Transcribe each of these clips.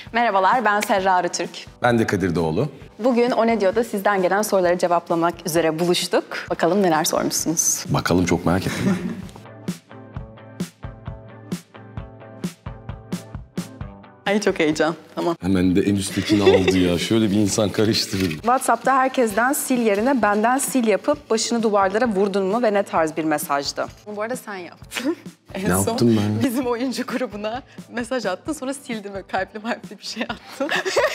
Merhabalar, ben Serra Arıtürk. Ben de Kadir Doğulu. Bugün O Ne Diyor'da sizden gelen soruları cevaplamak üzere buluştuk. Bakalım neler sormuşsunuz. Bakalım, çok merak ettim. Ay çok heyecan, tamam. Hemen de en üsttekini aldı ya. Şöyle bir insan karıştırır. WhatsApp'ta herkesten sil yerine benden sil yapıp başını duvarlara vurdun mu ve ne tarz bir mesajdı? Bu arada sen yaptın. Ne yaptım ben? Bizim oyuncu grubuna mesaj attın, sonra sildim ve kalpli bir şey attın.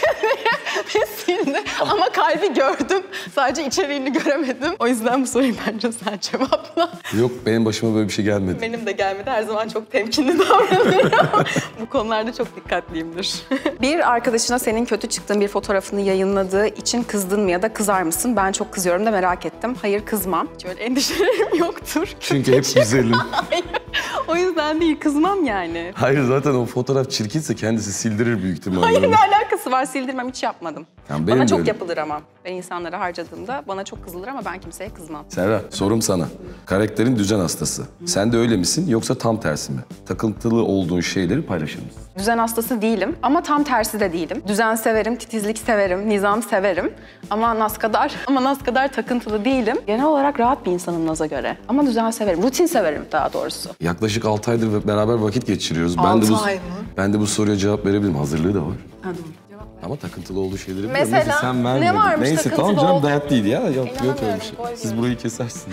Ve sildi ama kalbi gördüm. Sadece içeriğini göremedim. O yüzden bu soruyu bence sen cevapla. Yok, benim başıma böyle bir şey gelmedi. Benim de gelmedi. Her zaman çok temkinli davranırım. Bu konularda çok dikkatliyimdir. Bir arkadaşına senin kötü çıktığın bir fotoğrafını yayınladığı için kızdın mı ya da kızar mısın? Ben çok kızıyorum da merak ettim. Hayır, kızmam. Hiç öyle endişelerim yoktur. Çünkü hep güzelim. Hayır. O yüzden değil, kızmam yani. Hayır, zaten o fotoğraf çirkinse kendisi sildirir büyük ihtimalle. Hayır, ne alakası var? Sildirmem, hiç yapmadım. Yani bana çok öyle yapılır ama. Ben insanlara harcadığımda bana çok kızılır ama ben kimseye kızmam. Serra, sorum sana. Karakterin düzen hastası. Sen de öyle misin yoksa tam tersi mi? Takıntılı olduğun şeyleri paylaşır mısın? Düzen hastası değilim ama tam tersi de değilim. Düzen severim, titizlik severim, nizam severim. Ama Naz kadar takıntılı değilim. Genel olarak rahat bir insanım Naz'a göre. Ama düzen severim, rutin severim daha doğrusu. Yaklaşık 6 aydır beraber vakit geçiriyoruz. 6 ay mı? Ben de bu soruya cevap verebilirim. Hazırlığı da var. Hadi. Ama takıntılı olduğu şeyleri biliyorum. Mesela, neyse, sen vermedin. ne varmış neyse takıntılı tamam canım, olduğu? dert değil ya. Yok öyle bir İnanamıyorum, şey. koymuyorum. Siz burayı kesersiniz.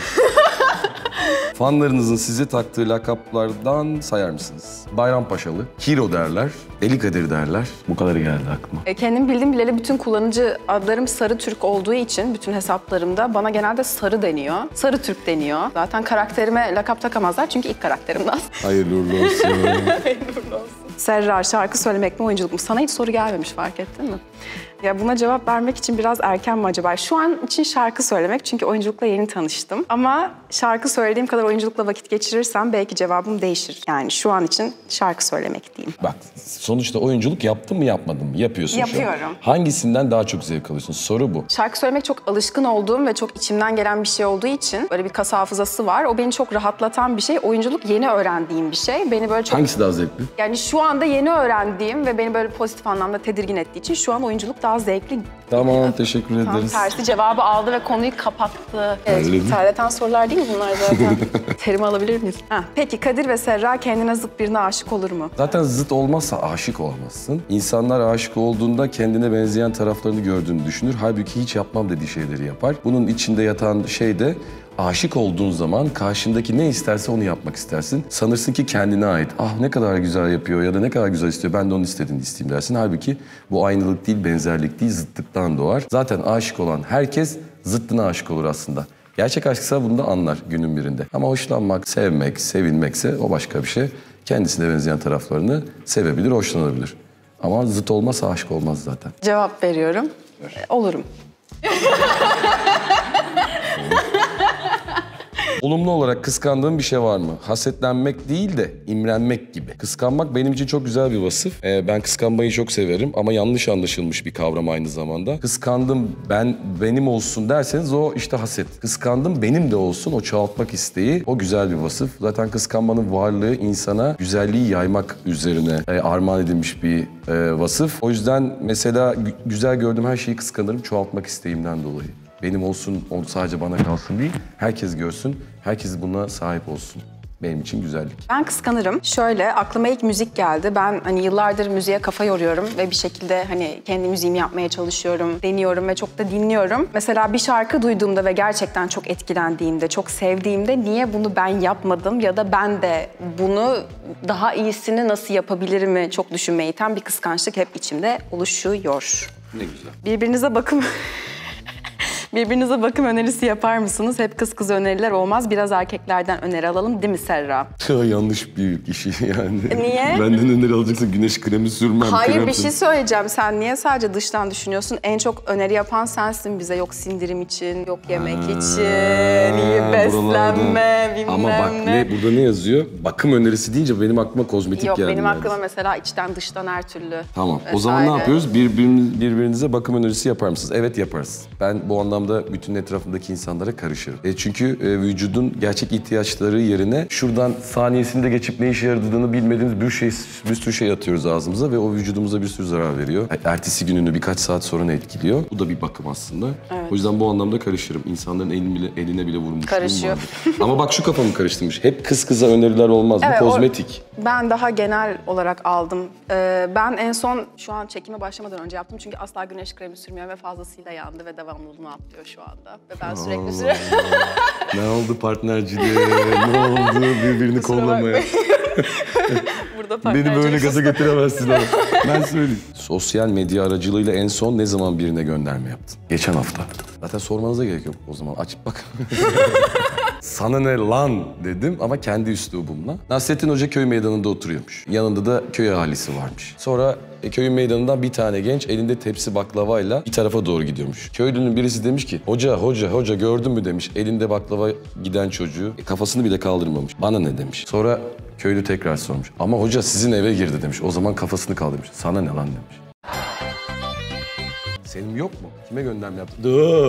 Fanlarınızın size taktığı lakaplardan sayar mısınız? Bayrampaşalı, Hero derler, Deli Kadir derler. Bu kadarı geldi aklıma. Kendim bildim bileli bütün kullanıcı adlarım Sarı Türk olduğu için bütün hesaplarımda bana genelde Sarı deniyor. Sarı Türk deniyor. Zaten karakterime lakap takamazlar çünkü ilk karakterim Naz. Hayırlı uğurlu olsun. Hayırlı olsun. Serra, şarkı söylemek mi, oyunculuk mu? Sana hiç soru gelmemiş, fark ettin mi? Ya buna cevap vermek için biraz erken mi acaba? Şu an için şarkı söylemek çünkü oyunculukla yeni tanıştım. Ama şarkı söylediğim kadar oyunculukla vakit geçirirsem belki cevabım değişir. Yani şu an için şarkı söylemek diyeyim. Bak, sonuçta oyunculuk yaptın mı yapmadın mı? Yapıyorsun şu an. Yapıyorum. Hangisinden daha çok zevk alıyorsun? Soru bu. Şarkı söylemek çok alışkın olduğum ve çok içimden gelen bir şey olduğu için böyle bir kas hafızası var. O beni çok rahatlatan bir şey. Oyunculuk yeni öğrendiğim bir şey. Beni böyle çok... Hangisi daha zevkli? Yani şu anda yeni öğrendiğim ve beni böyle pozitif anlamda tedirgin ettiği için şu an oyunculuk daha zevkli. Tamam, teşekkür ederiz. Tam tersi cevabı aldı ve konuyu kapattı. Evet, Halledin. terleten sorular değil mi bunlar zaten? Terimi alabilir miyiz? Peki Kadir ve Serra kendine zıt birine aşık olur mu? Zaten zıt olmazsa aşık olamazsın. İnsanlar aşık olduğunda kendine benzeyen taraflarını gördüğünü düşünür. Halbuki hiç yapmam dediği şeyleri yapar. Bunun içinde yatan şey de aşık olduğun zaman karşındaki ne isterse onu yapmak istersin. Sanırsın ki kendine ait. Ah, ne kadar güzel yapıyor ya da ne kadar güzel istiyor, ben de onun istediğini isteyeyim dersin. Halbuki bu aynılık değil, benzerlik değil, zıtlıktan doğar. Zaten aşık olan herkes zıttına aşık olur aslında. Gerçek aşksa bunu da anlar günün birinde. Ama hoşlanmak, sevmek, sevilmekse o başka bir şey. Kendisine benzeyen taraflarını sevebilir, hoşlanabilir. Ama zıt olmazsa aşık olmaz zaten. Cevap veriyorum. Olurum. Olumlu olarak kıskandığın bir şey var mı? Hasetlenmek değil de imrenmek gibi. Kıskanmak benim için çok güzel bir vasıf. Ben kıskanmayı çok severim ama yanlış anlaşılmış bir kavram aynı zamanda. Kıskandım, benim olsun derseniz o işte haset. Kıskandım, benim de olsun, o çoğaltmak isteği, o güzel bir vasıf. Zaten kıskanmanın varlığı insana güzelliği yaymak üzerine armağan edilmiş bir vasıf. O yüzden mesela güzel gördüğüm her şeyi kıskanırım çoğaltmak isteğimden dolayı. Benim olsun, o sadece bana kalsın değil, herkes görsün, herkes buna sahip olsun. Benim için güzellik. Ben kıskanırım. Şöyle, aklıma ilk müzik geldi. Ben hani yıllardır müziğe kafa yoruyorum ve bir şekilde hani kendi müziğimi yapmaya çalışıyorum, deniyorum ve çok da dinliyorum. Mesela bir şarkı duyduğumda ve gerçekten çok etkilendiğimde, çok sevdiğimde niye bunu ben yapmadım ya da ben de bunu daha iyisini nasıl yapabilirimi çok düşünmeye iten bir kıskançlık hep içimde oluşuyor. Ne güzel. Birbirinize bakım önerisi yapar mısınız? Hep kız kız öneriler olmaz. Biraz erkeklerden öneri alalım değil mi Serra? Yanlış bir işi yani. Niye? Benden öneri alacaksa güneş kremi sürmem. Hayır, bir şey söyleyeceğim. Sen niye sadece dıştan düşünüyorsun? En çok öneri yapan sensin bize. Yok sindirim için, yok yemek için, iyi beslenme, bilmem Ama bak burada ne yazıyor? Bakım önerisi deyince benim aklıma kozmetik geldi. Yok, benim aklıma mesela içten dıştan her türlü. Tamam. Vesaire. O zaman ne yapıyoruz? Birbirinize bakım önerisi yapar mısınız? Evet, yaparız. Ben bu anlamda anlamda bütün etrafındaki insanlara karışırım. Çünkü vücudun gerçek ihtiyaçları yerine şuradan saniyesinde geçip ne işe yaradığını bilmediğimiz bir sürü şey atıyoruz ağzımıza ve o vücudumuza bir sürü zarar veriyor. Ertesi gününü birkaç saat sonra etkiliyor. Bu da bir bakım aslında. Evet. O yüzden bu anlamda karışırım. İnsanların eline bile vurmuşluğum karışıyor. Ama bak şu kafamı karıştırmış. Hep kız kıza öneriler olmaz. Evet, bu kozmetik. Ben daha genel olarak aldım. Ben en son şu an çekime başlamadan önce yaptım. Çünkü asla güneş kremi sürmüyorum ve fazlasıyla yandı ve devamlılığını atlıyor şu anda. Ve ben sürekli sürüyorum. Ne oldu partnerciliğe? Ne oldu birbirini kollamaya? Beni böyle gaza getiremezsin ama. Ben söyleyeyim. Sosyal medya aracılığıyla en son ne zaman birine gönderme yaptın? Geçen hafta. Zaten sormanıza gerek yok o zaman. Açıp bak. Sana ne lan dedim ama kendi üslubumla. Nasrettin Hoca köy meydanında oturuyormuş. Yanında da köy ahalisi varmış. Sonra köyün meydanından bir tane genç elinde tepsi baklavayla bir tarafa doğru gidiyormuş. Köylünün birisi demiş ki hoca gördün mü demiş. Elinde baklava giden çocuğu kafasını bile kaldırmamış. Bana ne demiş. Sonra köylü tekrar sormuş. Ama hoca sizin eve girdi demiş. O zaman kafasını kaldırmış. Sana ne lan demiş. Senin yok mu? Kime gönderme yaptın?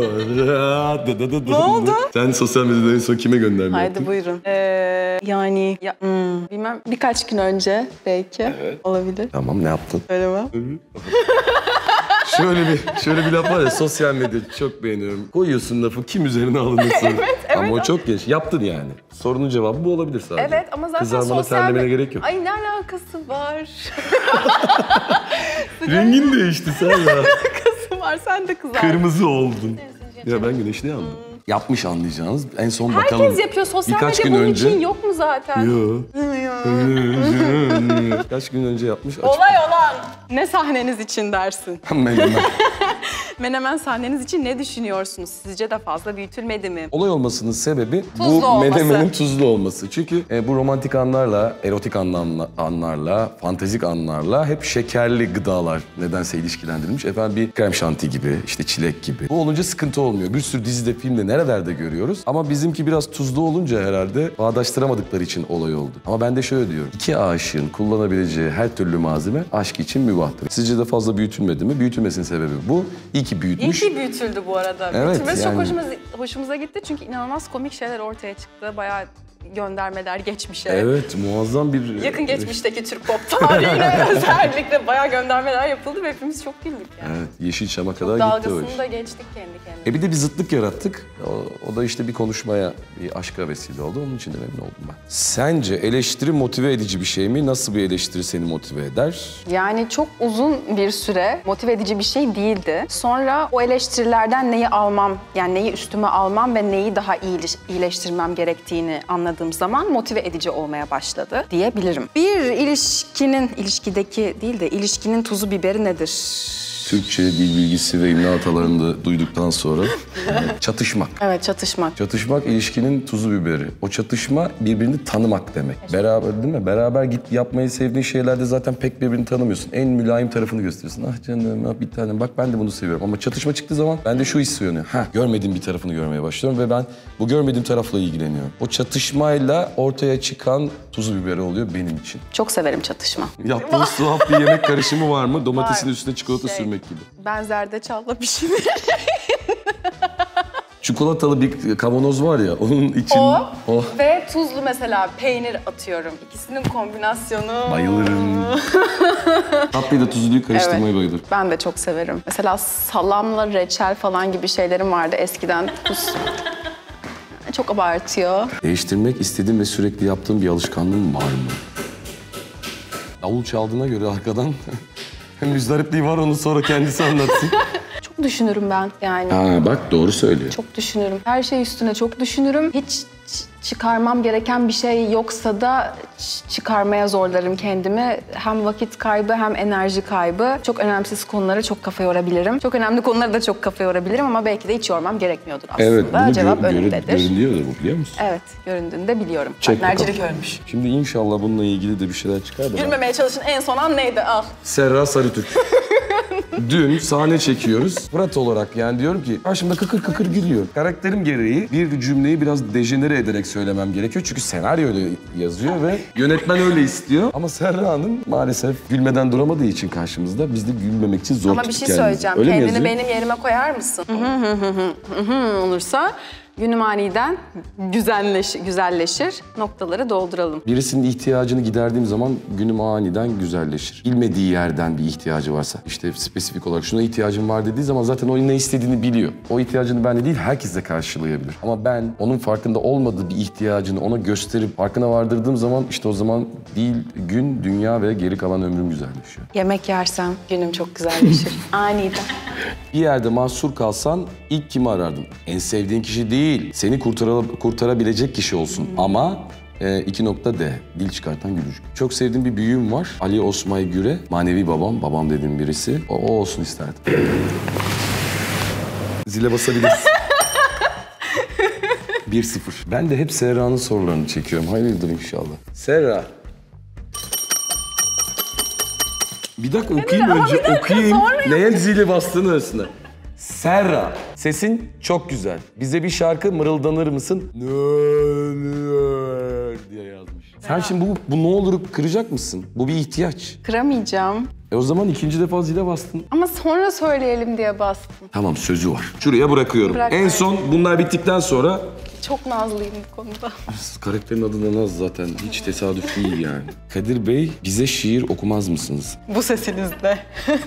Ne oldu? Sen sosyal medyada en son kime gönderme yaptın? Haydi buyurun. Bilmem birkaç gün önce belki. Evet. Olabilir. Tamam ne yaptın? Öyle mi? Şöyle bir laf var ya, sosyal medya çok beğeniyorum. Koyuyorsun lafı, kim üzerine alınırsın. Evet. Ama o çok genç. Yaptın yani. Sorunun cevabı bu olabilir sadece. Evet ama zaten kızarmana, terlemene gerek yok. Ay ne alakası var? Rengin değişti sen ya. Var, sen de kızardın. Kırmızı oldun. Ya ben güneşli yandım. Yapmış anlayacağınız. En son bakalım. Herkes yapıyor. Sosyal medya bunun için yok mu zaten? Yok. Kaç gün önce yapmış. Olay olan. Ne sahneniz için dersin? Menemen sahneniz için ne düşünüyorsunuz? Sizce de fazla büyütülmedi mi? Olay olmasının sebebi tuzlu bu olması. menemenin tuzlu olması. Çünkü bu romantik anlarla, erotik anlarla, fantezik anlarla hep şekerli gıdalar nedense ilişkilendirilmiş. Efendim bir krem şanti gibi, işte çilek gibi. Bu olunca sıkıntı olmuyor. Bir sürü dizide, filmde nerelerde görüyoruz. Ama bizimki biraz tuzlu olunca herhalde bağdaştıramadıkları için olay oldu. Ama ben de şöyle diyorum. İki aşığın kullanabileceği her türlü malzeme aşk için mübahtır. Sizce de fazla büyütülmedi mi? Büyütülmesinin sebebi bu. İyi ki büyütmüş. İyi ki büyütüldü bu arada. Evet, Büyütülmesi yani çok hoşumuza gitti çünkü inanılmaz komik şeyler ortaya çıktı. Bayağı göndermeler geçmişe. Evet, muazzam bir... Yakın geçmişteki Türk pop tarihine özellikle bayağı göndermeler yapıldı ve hepimiz çok güldük yani. Evet, Yeşilçam'a kadar gitti o iş. Dalgasını da geçtik kendi kendine. Bir de bir zıtlık yarattık. O da işte bir konuşmaya, bir aşka vesile oldu. Onun için de memnun oldum ben. Sence eleştiri motive edici bir şey mi? Nasıl bir eleştiri seni motive eder? Yani çok uzun bir süre motive edici bir şey değildi. Sonra o eleştirilerden neyi almam, yani neyi üstüme almam ve neyi daha iyileştirmem gerektiğini anladığım zaman motive edici olmaya başladı diyebilirim. Bir ilişkinin tuzu biberi nedir? Türkçe dil bilgisi ve imla hatalarını da duyduktan sonra çatışmak. Evet, çatışmak. Çatışmak ilişkinin tuzu biberi. O çatışma birbirini tanımak demek. Beraber değil mi? Beraber yapmayı sevdiğin şeylerde zaten pek birbirini tanımıyorsun. En mülayim tarafını gösteriyorsun. Ah canım, ah bir tanem, bak ben de bunu seviyorum. Ama çatışma çıktığı zaman bende şu his uyanıyor. Görmediğim bir tarafını görmeye başlıyorum ve ben bu görmediğim tarafla ilgileniyorum. O çatışmayla ortaya çıkan tuzu biberi oluyor benim için. Çok severim çatışma. Yaptığınız tuhaf bir yemek karışımı var mı? Domatesin üstüne çikolata sürmek gibi. Ben zerdeçalla pişiririm. Çikolatalı bir kavanoz var ya, onun için... O ve tuzlu mesela peynir atıyorum. İkisinin kombinasyonu... Bayılırım. Tatlıyı da tuzluyu karıştırmayı bayılırım. Ben de çok severim. Mesela salamla reçel falan gibi şeylerim vardı eskiden. Tuz... Çok abartıyor. Değiştirmek istediğim ve sürekli yaptığım bir alışkanlığım var mı? Davul çaldığına göre arkadan müzdaripliği var, onu sonra kendisi anlatsın. Çok düşünürüm ben yani. Bak doğru söylüyor. Çok düşünürüm. Her şey üstüne çok düşünürüm. Hiç çıkarmam gereken bir şey yoksa da çıkarmaya zorlarım kendimi. Hem vakit kaybı hem enerji kaybı. Çok önemsiz konulara çok kafa yorabilirim. Çok önemli konulara da çok kafa yorabilirim ama belki de hiç yormam gerekmiyordur aslında. Evet, bunu cevap önündedir. Görünüyordur bu, biliyor musun? Evet, göründüğünde biliyorum. Partnercilik ölmüş. Şimdi inşallah bununla ilgili de bir şeyler çıkar da. Gülmemeye çalışın, en son an neydi? Al. Serra Sarıtürk. Dün sahne çekiyoruz. Fırat olarak yani diyorum ki karşımda kıkır kıkır gülüyor. Karakterim gereği bir cümleyi biraz dejenere ederek söylemem gerekiyor. Çünkü senaryo öyle yazıyor ve yönetmen öyle istiyor. Ama Serra Hanım maalesef gülmeden duramadığı için karşımızda biz de gülmemek için zor Ama bir tuttuk şey kendimizi. söyleyeceğim. Öyle mi Kendini yazıyor? benim yerime koyar mısın? Olursa günüm aniden güzelleşir. Noktaları dolduralım. Birisinin ihtiyacını giderdiğim zaman günüm aniden güzelleşir. Bilmediği yerden bir ihtiyacı varsa, işte spesifik olarak şuna ihtiyacım var dediği zaman zaten o ne istediğini biliyor. O ihtiyacını ben de değil, herkes de karşılayabilir. Ama ben onun farkında olmadığı bir ihtiyacını ona gösterip farkına vardırdığım zaman işte o zaman değil, gün, dünya ve geri kalan ömrüm güzelleşiyor. Yemek yersem günüm çok güzelleşir. Aniden. Bir yerde mahsur kalsan ilk kimi arardın? En sevdiğin kişi değil, seni kurtarabilecek kişi olsun. Ama 2 nokta D, dil çıkartan gülücük. Çok sevdiğim bir büyüğüm var. Ali Osmay Güre, manevi babam dediğim birisi. O olsun isterdim. Zile basabilirsin. 1-0. Ben de hep Serra'nın sorularını çekiyorum. Hayırdır inşallah. Serra. Bir dakika okuyayım önce. Okuyayım. Neye zili bastığını arasında. Serra, sesin çok güzel. Bize bir şarkı mırıldanır mısın? Diye yazmış. Sen şimdi bu ne olur kıracak mısın? Bu bir ihtiyaç. Kıramayacağım. O zaman ikinci defa zile bastın. Ama sonra söyleyelim diye bastım. Tamam, sözü var. Şuraya bırakıyorum. Bırak. En son bunlar bittikten sonra... Çok nazlıyım bu konuda. Karakterin adı da Naz zaten. Hiç tesadüf değil yani. Kadir Bey, bize şiir okumaz mısınız? Bu sesinizde.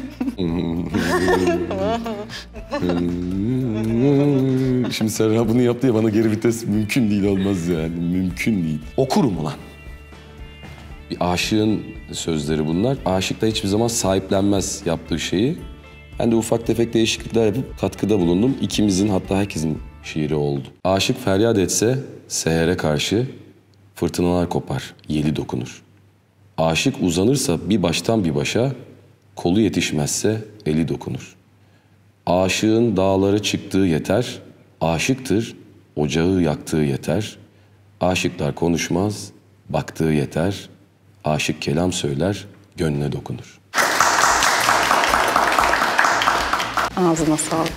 Şimdi Serra bunu yaptı ya, bana geri vites mümkün değil, olmaz yani. Mümkün değil. Okurum ulan. Bir aşığın sözleri bunlar. Aşık da hiçbir zaman sahiplenmez yaptığı şeyi. Ben de ufak tefek değişiklikler yapıp katkıda bulundum. İkimizin, hatta herkesin şiiri oldu. Aşık feryat etse sehere karşı fırtınalar kopar, yeli dokunur. Aşık uzanırsa bir baştan bir başa, kolu yetişmezse eli dokunur. Aşığın dağlara çıktığı yeter, aşıktır ocağı yaktığı yeter. Aşıklar konuşmaz, baktığı yeter. Aşık kelam söyler, gönlüne dokunur. Ağzına sağlık.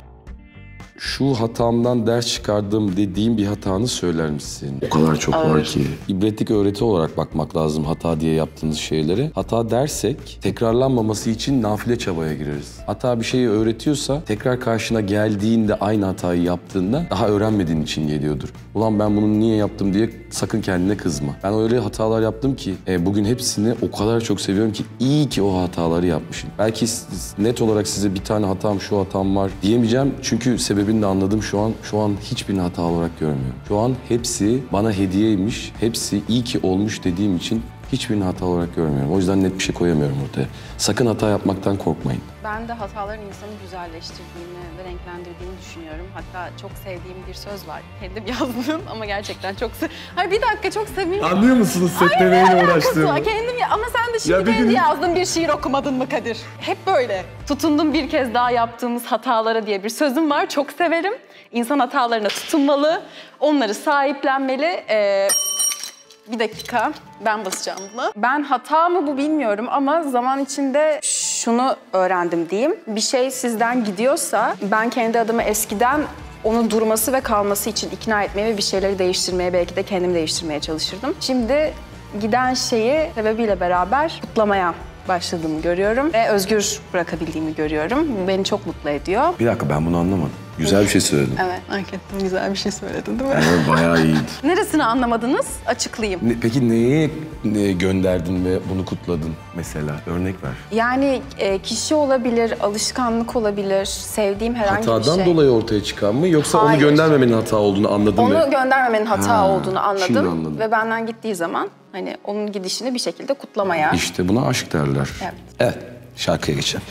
Şu hatamdan ders çıkardım dediğim bir hatanı söyler misin? O kadar çok var ki. İbretlik öğreti olarak bakmak lazım hata diye yaptığınız şeylere. Hata dersek tekrarlanmaması için nafile çabaya gireriz. Hata bir şeyi öğretiyorsa tekrar karşına geldiğinde aynı hatayı yaptığında daha öğrenmediğin için geliyordur. Ulan ben bunu niye yaptım diye sakın kendine kızma. Ben öyle hatalar yaptım ki bugün hepsini o kadar çok seviyorum ki iyi ki o hataları yapmışım. Belki net olarak size bir tane hatam, şu hatam var diyemeyeceğim çünkü sebebini de anladım şu an. Şu an hiçbirini hata olarak görmüyorum. Şu an hepsi bana hediyeymiş, hepsi iyi ki olmuş dediğim için hiçbirini hata olarak görmüyorum. O yüzden net bir şey koyamıyorum ortaya. Sakın hata yapmaktan korkmayın. Ben de hataların insanı güzelleştirdiğini ve renklendirdiğini düşünüyorum. Hatta çok sevdiğim bir söz var. Kendim yazdım ama gerçekten çok Hayır bir dakika, çok seveyim. Anlıyor musunuz setlemeyle uğraştığımı? Kendim ama sen de şimdi kendi yazdığın bir şiir okumadın mı Kadir? Hep böyle. Tutundum bir kez daha yaptığımız hatalara diye bir sözüm var. Çok severim. İnsan hatalarına tutunmalı. Onları sahiplenmeli. Bir dakika, ben basacağım buna. Ben hata mı bu bilmiyorum ama zaman içinde şunu öğrendim diyeyim. Bir şey sizden gidiyorsa ben kendi adıma eskiden onun durması ve kalması için ikna etmeye ve bir şeyleri değiştirmeye, belki de kendimi değiştirmeye çalışırdım. Şimdi giden şeyi sebebiyle beraber kutlamaya başladığımı görüyorum ve özgür bırakabildiğimi görüyorum. Bu beni çok mutlu ediyor. Bir dakika, ben bunu anlamadım. Güzel bir şey söyledin. Evet, hakikaten güzel bir şey söyledin değil mi? Evet, bayağı iyiydi. Neresini anlamadınız? Açıklayayım. Peki neye gönderdin ve bunu kutladın mesela? Örnek ver. Yani kişi olabilir, alışkanlık olabilir, sevdiğim herhangi bir şey. Hatadan dolayı ortaya çıkan mı yoksa Hayır. onu göndermemenin hata olduğunu anladın mı? Onu göndermemenin hata olduğunu şimdi anladım. anladım. Ve benden gittiği zaman hani onun gidişini bir şekilde kutlamaya. İşte buna aşk derler. Evet. Evet, şarkıya geçelim.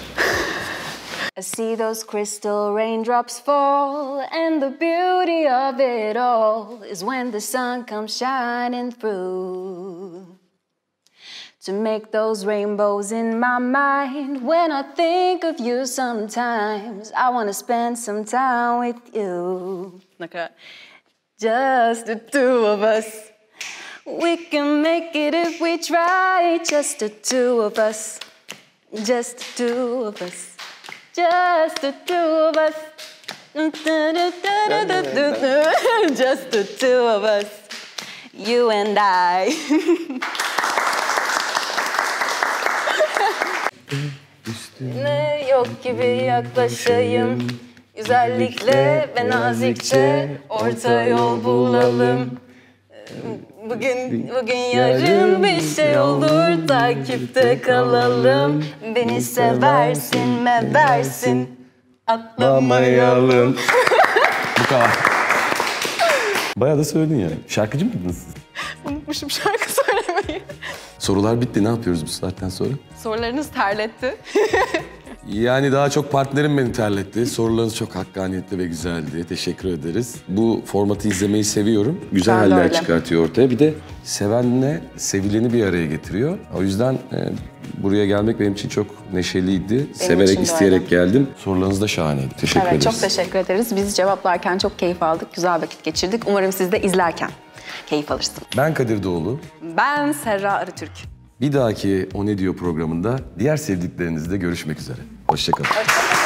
I see those crystal raindrops fall, and the beauty of it all is when the sun comes shining through. To make those rainbows in my mind, when I think of you sometimes, I want to spend some time with you. Just the two of us. We can make it if we try, just the two of us. Just the two of us. Just the two of us. Just the two of us. You and I. Ne yok gibi yaklaşayım. Güzellikle ve nazikçe orta yol bulalım. Bugün yarın bir şey olur, takipte kalalım. Beni seversin meversin, atlamayalım. Bu kadar. Bayağı da söyledin yani. Şarkıcı mıydınız siz? Unutmuşum şarkı söylemeyi. Sorular bitti. Ne yapıyoruz bu saatten sonra? Sorularınız terletti. Yani daha çok partnerim beni terletti. Sorularınız çok hakkaniyetli ve güzeldi. Teşekkür ederiz. Bu formatı izlemeyi seviyorum. Güzel Ben de haller öyle. çıkartıyor ortaya. Bir de sevenle sevileni bir araya getiriyor. O yüzden buraya gelmek benim için çok neşeliydi. Severek, için de isteyerek geldim. Sorularınız da şahaneydi. Teşekkür Evet, ederiz. çok teşekkür ederiz. Biz cevaplarken çok keyif aldık, güzel vakit geçirdik. Umarım siz de izlerken keyif alırsınız. Ben Kadir Doğulu. Ben Serra Arıtürk. Bir dahaki O Ne Diyor programında diğer sevdiklerinizle görüşmek üzere. Hoşça kalın. Hoşçakalın.